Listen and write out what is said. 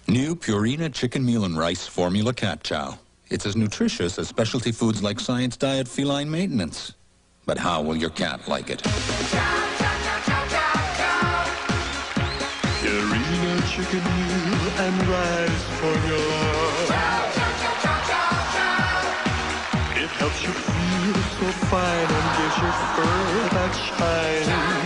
New Purina Chicken Meal and Rice Formula Cat Chow. It's as nutritious as specialty foods like Science Diet Feline Maintenance. But how will your cat like it? Purina Chicken Meal and Rice Formula. It helps you feel so fine and gives your fur that shine.